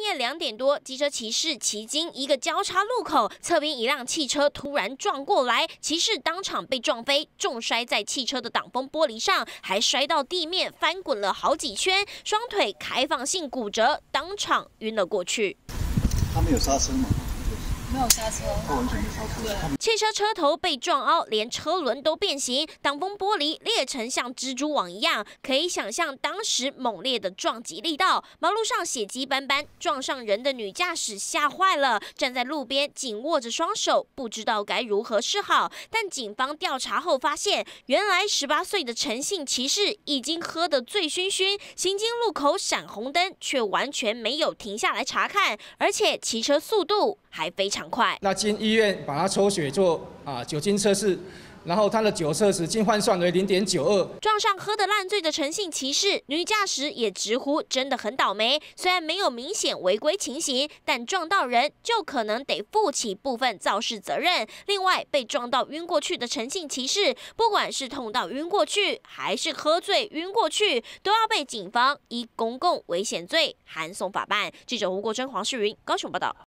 夜2点多，机车骑士骑经一个交叉路口，侧边一辆汽车突然撞过来，骑士当场被撞飞，重摔在汽车的挡风玻璃上，还摔到地面，翻滚了好几圈，双腿开放性骨折，当场晕了过去。 他没有刹车吗？ 没有刹车， 他完全没刹车。 汽车车头被撞凹，连车轮都变形，挡风玻璃裂成像蜘蛛网一样，可以想象当时猛烈的撞击力道。马路上血迹斑斑，撞上人的女驾驶吓坏了，站在路边紧握着双手，不知道该如何是好。但警方调查后发现，原来18岁的陈姓骑士已经喝得醉醺醺，行经路口闪红灯，却完全没有停下来查看，而且骑车速度还非常快。 那经医院把他抽血做酒精测试，然后他的酒测值经换算为0.92。 撞上喝得烂醉的陈姓骑士，女驾驶也直呼真的很倒霉。虽然没有明显违规情形，但撞到人就可能得负起部分肇事责任。另外，被撞到晕过去的陈姓骑士，不管是痛到晕过去，还是喝醉晕过去，都要被警方依公共危险罪函送法办。记者吴国珍、黄世云高雄报道。